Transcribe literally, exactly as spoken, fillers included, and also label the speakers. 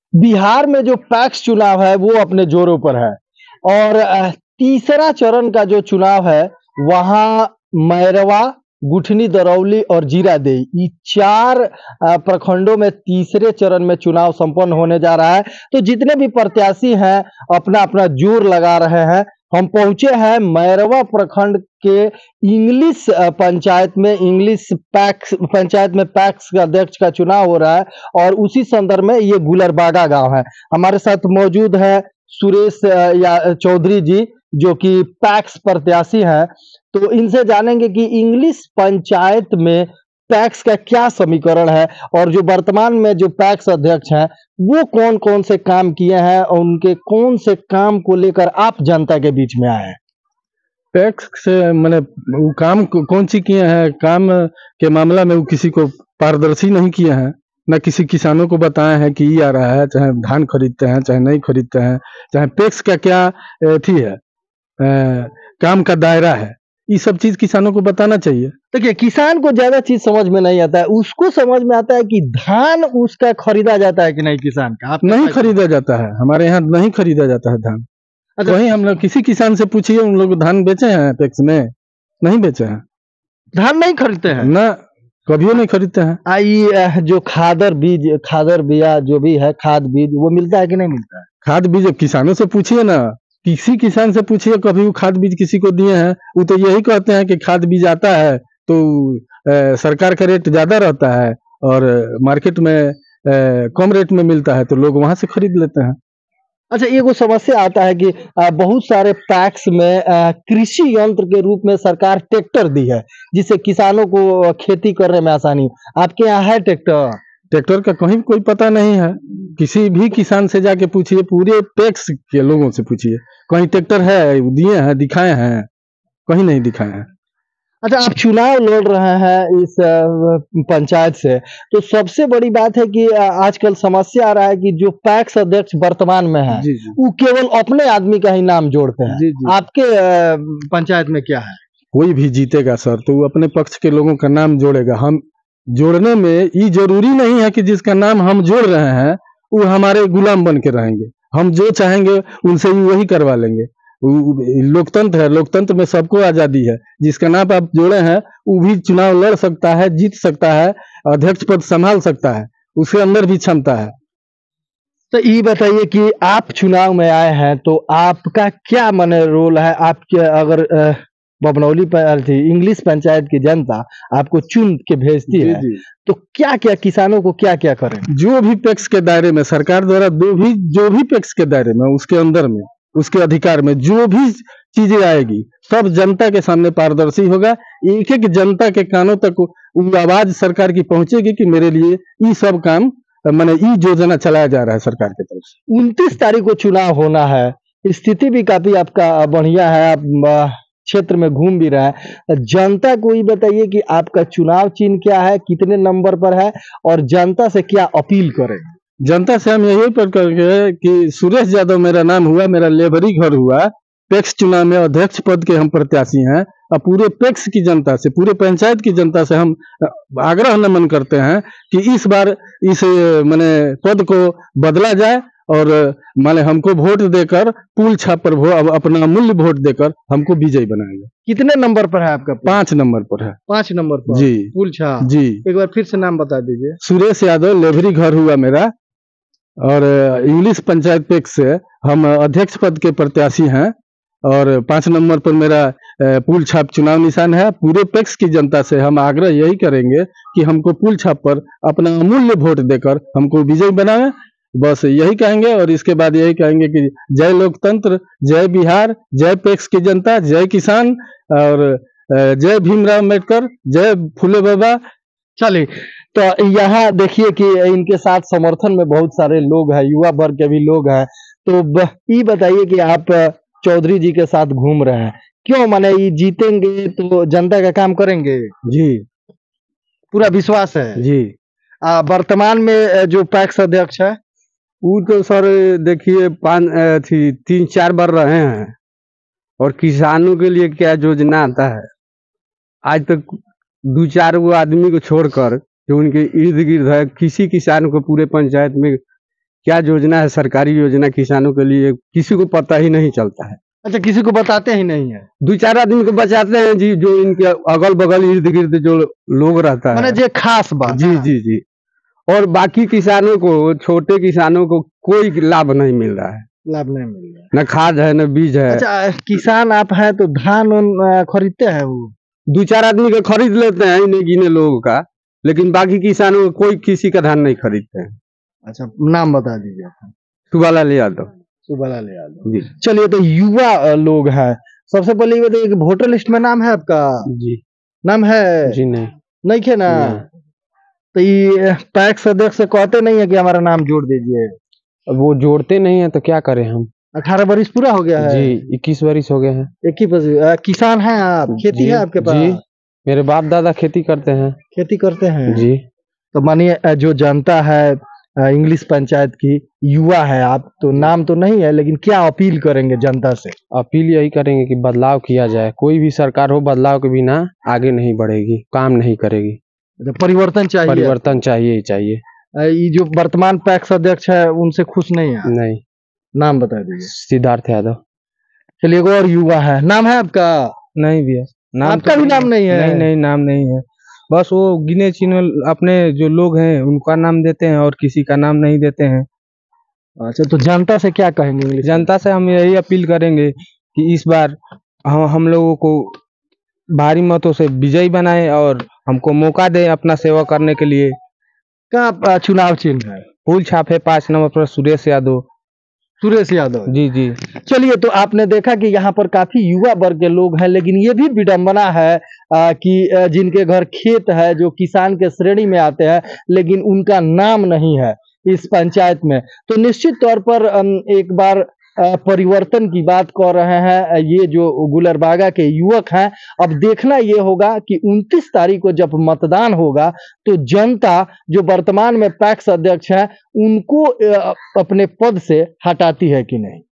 Speaker 1: बिहार में जो पैक्स चुनाव है वो अपने जोरों पर है और अ, तीसरा चरण का जो चुनाव है वहाँ मैरवा, गुठनी दरौली और जीरादेई ये चार अ, प्रखंडों में तीसरे चरण में चुनाव संपन्न होने जा रहा है। तो जितने भी प्रत्याशी हैं अपना-अपना जोर लगा रहे हैं। हम पहुँचे हैं मैरवा प्रखंड के इंग्लिश अ, पंचायत में इंग्लिश पैक्स पंचायत में पैक्स का अध्यक्ष का चुनाव हो रहा है और उसी संदर्भ में ये गुलरबागा गाँव है। हमारे साथ मौजूद है सुरेश अ, या चौधरी जी जो कि पैक्स प्रत्याशी हैं। तो इनसे जानेंगे कि इंग्लिश पंचायत में पैक्स का क्या समीकरण है और जो वर्तमान में जो पैक्स अध्यक्ष हैं वो कौन-कौन से काम किए हैं और उनके कौन से काम को लेकर आप जनता के बीच में आए हैं?
Speaker 2: पैक्स से मैंने वो काम को- कौन सी किए हैं, काम के मामला में वो किसी को पारदर्शी नहीं किए हैं, न किसी किसानों को बताए हैं कि ये आ रहा है, चाहे धान खरीदते हैं चाहे नहीं खरीदते हैं, चाहे पैक्स का क्या अथी है, अ, काम का दायरा है, ये सब चीज किसानों को बताना चाहिए।
Speaker 1: देखिए किसान को ज्यादा चीज समझ में नहीं आता है, उसको समझ में आता है कि धान उसका खरीदा जाता है कि नहीं किसान का। आपके
Speaker 2: नहीं
Speaker 1: पास-
Speaker 2: खरीदा जाता है, हमारे यहाँ नहीं खरीदा जाता है धान।
Speaker 1: अच्छा,
Speaker 2: वही हम लोग किसी किसान से पूछिए, उन लोग धान बेचे हैं पैक्स में? नहीं बेचे हैं
Speaker 1: धान नहीं खरीदते हैं
Speaker 2: ना, कभी नहीं खरीदते हैं।
Speaker 1: आई अ, जो खादर बीज खादर बिया जो भी है खाद बीज वो मिलता है कि नहीं मिलता है?
Speaker 2: खाद बीज अब किसानों से पूछिए ना, किसी किसान से पूछिए कभी वो खाद बीज किसी को दिए हैं, वो तो यही कहते हैं कि खाद बीज आता है तो अ, सरकार का रेट ज्यादा रहता है और मार्केट में अ, कम रेट में मिलता है तो लोग वहां से खरीद लेते हैं।
Speaker 1: अच्छा, एगो समस्या आता है कि अ, बहुत सारे पैक्स में अ, कृषि यंत्र के रूप में सरकार ट्रैक्टर दी है जिससे किसानों को खेती करने में आसानी हो। आपके यहाँ है ट्रैक्टर?
Speaker 2: ट्रैक्टर का कहीं कोई पता नहीं है, किसी भी किसान से जाके पूछिए, पूरे पैक्स के लोगों से पूछिए, कहीं ट्रैक्टर है, दिए हैं, दिखाए हैं? कहीं नहीं दिखाए हैं।
Speaker 1: अच्छा, आप चुनाव लड़ रहे हैं इस अ, पंचायत से, तो सबसे बड़ी बात है कि अ, आजकल समस्या आ रहा है कि जो पैक्स अध्यक्ष वर्तमान में है,
Speaker 2: जी जी
Speaker 1: वो केवल अपने आदमी का ही नाम जोड़ते हैं।
Speaker 2: जी जी
Speaker 1: आपके अ, पंचायत में क्या है?
Speaker 2: कोई भी जीतेगा सर तो वो अपने पक्ष के लोगों का नाम जोड़ेगा। हम जोड़ने में ये जरूरी नहीं है कि जिसका नाम हम जोड़ रहे हैं वो हमारे गुलाम बन के रहेंगे। हम जो चाहेंगे उनसे ही वही करवा लेंगे। वो- लोकतंत्र है, लोकतंत्र में सबको आजादी है। जिसका नाम आप जोड़े हैं वो भी चुनाव लड़ सकता है, जीत सकता है, अध्यक्ष पद संभाल सकता है, उसके अंदर भी क्षमता है।
Speaker 1: तो ये बताइए कि आप चुनाव में आए हैं तो आपका क्या माने रोल है? आपके अगर अ, बभनौली पर थी इंग्लिश पंचायत की जनता आपको चुन के भेजती
Speaker 2: जी
Speaker 1: है,
Speaker 2: जी
Speaker 1: तो क्या-क्या किसानों को क्या-क्या करें?
Speaker 2: जो भी पैक्स के दायरे में सरकार द्वारा दो भी जो भी पैक्स के दायरे में उसके अंदर में उसके अधिकार में जो भी चीजें आएगी सब जनता के सामने पारदर्शी होगा। एक एक जनता के कानों तक वो आवाज सरकार की पहुंचेगी कि मेरे लिए ये सब काम माने ये योजना चलाया जा रहा है सरकार की तरफ से।
Speaker 1: उनतीस तारीख को चुनाव होना है, स्थिति भी काफ़ी आपका बढ़िया है, आप अ, क्षेत्र में घूम भी रहे हैं। जनता को ये बताइए कि आपका चुनाव चिन्ह क्या है, कितने नंबर पर है और जनता से क्या अपील करें?
Speaker 2: जनता से हम यही पर करके कि सुरेश यादव मेरा नाम हुआ, मेरा लेबरी घर हुआ, पैक्स चुनाव में अध्यक्ष पद के हम प्रत्याशी हैं और पूरे पैक्स की जनता से, पूरे पंचायत की जनता से हम आग्रह नमन करते हैं कि इस बार इस माने पद को बदला जाए और माने हमको वोट देकर पुल छाप पर वो अपना मूल्य वोट देकर हमको विजयी बनाएंगे।
Speaker 1: कितने नंबर पर है आपका?
Speaker 2: पांच नंबर पर है।
Speaker 1: पाँच नंबर पर
Speaker 2: जी
Speaker 1: पुलछा।
Speaker 2: जी
Speaker 1: एक बार फिर से नाम बता दीजिए।
Speaker 2: सुरेश यादव, लेबरी घर हुआ मेरा और इंग्लिश पंचायत पैक्स से हम अध्यक्ष पद के प्रत्याशी हैं और पांच नंबर पर मेरा अ, पुल छाप चुनाव निशान है। पूरे पैक्स की जनता से हम आग्रह यही करेंगे कि हमको पुल छाप पर अपना अमूल्य वोट देकर हमको विजयी बनाएं। बस यही कहेंगे और इसके बाद यही कहेंगे कि जय लोकतंत्र, जय बिहार, जय पैक्स की जनता, जय किसान और अ, जय भीमराव अम्बेडकर, जय फूले बाबा।
Speaker 1: चलिए, तो यहाँ देखिए कि इनके साथ समर्थन में बहुत सारे लोग हैं, युवा वर्ग के भी लोग हैं। तो ब ये बताइए कि आप चौधरी जी के साथ घूम रहे हैं, क्यों माने ये जीतेंगे तो जनता का काम करेंगे?
Speaker 2: जी
Speaker 1: पूरा विश्वास है?
Speaker 2: जी
Speaker 1: अ, वर्तमान में अ, जो पैक्स अध्यक्ष है?
Speaker 3: वो तो सर देखिए पाँच अ, थी तीन चार बार रहे हैं और किसानों के लिए क्या योजना आता है आज तक दो चार वो आदमी को छोड़कर जो उनके इर्द गिर्द है किसी किसान को पूरे पंचायत में क्या योजना है, सरकारी योजना किसानों के लिए किसी को पता ही नहीं चलता है।
Speaker 1: अच्छा, किसी को बताते ही नहीं है।
Speaker 3: दो चार आदमी को बचाते हैं जी, जो इनके अगल बगल इर्द गिर्द जो लोग रहता
Speaker 1: मैंने
Speaker 3: है।
Speaker 1: जो खास बात।
Speaker 3: जी जी जी। और बाकी किसानों को, छोटे किसानों को कोई लाभ नहीं मिल रहा है,
Speaker 1: लाभ नहीं मिल रहा
Speaker 3: न खाद है न बीज है।
Speaker 1: अच्छा, किसान आप हैं तो धान उन, अ, खरीदते हैं वो?
Speaker 3: दो चार आदमी का खरीद लेते हैं, इन्हें गिने लोगों का, लेकिन बाकी किसानों को कोई किसी का धान नहीं खरीदते हैं।
Speaker 1: अच्छा, नाम बता दीजिए।
Speaker 3: सुबालाल यादव।
Speaker 1: सुबालाल यादव
Speaker 3: जी
Speaker 1: चलिए, तो युवा अ, लोग हैं। सबसे पहले ये बताइए कि वोटर लिस्ट में नाम है आपका?
Speaker 3: जी
Speaker 1: नाम है?
Speaker 3: जी नहीं
Speaker 1: नहीं है ना?
Speaker 3: नहीं।
Speaker 1: तो ये पैक्स अध्यक्ष से कहते नहीं है कि हमारा नाम जोड़ दीजिए?
Speaker 3: वो जोड़ते नहीं है तो क्या करें हम।
Speaker 1: अठारह वर्ष पूरा हो गया है?
Speaker 3: जी इक्कीस वर्ष हो गए हैं।
Speaker 1: इक्कीस वर्ष। अ, किसान हैं आप? खेती
Speaker 3: जी,
Speaker 1: है आपके पास?
Speaker 3: जी मेरे बाप दादा खेती करते हैं।
Speaker 1: खेती करते हैं
Speaker 3: जी।
Speaker 1: तो मानिए अ, जो जनता है अ, इंग्लिश पंचायत की, युवा है आप, तो नाम तो नहीं है, लेकिन क्या अपील करेंगे जनता से?
Speaker 3: अपील यही करेंगे कि बदलाव किया जाए। कोई भी सरकार हो, बदलाव के बिना आगे नहीं बढ़ेगी, काम नहीं करेगी।
Speaker 1: अच्छा, परिवर्तन चाहिए।
Speaker 3: परिवर्तन चाहिए ही चाहिए।
Speaker 1: अ, ये जो वर्तमान पैक्स अध्यक्ष है उनसे खुश नहीं है?
Speaker 3: नहीं।
Speaker 1: नाम बता दीजिए।
Speaker 3: सिद्धार्थ यादव।
Speaker 1: चलिए, एक और युवा है। नाम है आपका?
Speaker 3: नहीं भैया, नाम
Speaker 1: आपका
Speaker 3: तो
Speaker 1: भी नाम नहीं है?
Speaker 3: नहीं नहीं, नाम नहीं है। बस वो गिने चुने अपने जो लोग हैं उनका नाम देते हैं और किसी का नाम नहीं देते हैं।
Speaker 1: अच्छा, तो जनता से क्या कहेंगे इंग्लिश?
Speaker 3: जनता से हम यही अपील करेंगे कि इस बार हम हम लोगों को भारी मतों से विजयी बनाए और हमको मौका दे अपना सेवा करने के लिए।
Speaker 1: का अ, चुनाव चिन्ह है?
Speaker 3: फूल छाप है पांच नंबर पर, सुरेश यादव।
Speaker 1: सुरेश यादव
Speaker 3: जी जी।
Speaker 1: चलिए, तो आपने देखा कि यहाँ पर काफी युवा वर्ग के लोग हैं, लेकिन ये भी विडंबना है आ, कि आ, जिनके घर खेत है, जो किसान के श्रेणी में आते हैं, लेकिन उनका नाम नहीं है इस पंचायत में। तो निश्चित तौर पर अम, एक बार आ, परिवर्तन की बात कर रहे हैं आ, ये जो गुलरबागा के युवक हैं। अब देखना ये होगा कि उनतीस तारीख को जब मतदान होगा तो जनता जो वर्तमान में पैक्स अध्यक्ष है उनको आ, अपने पद से हटाती है कि नहीं।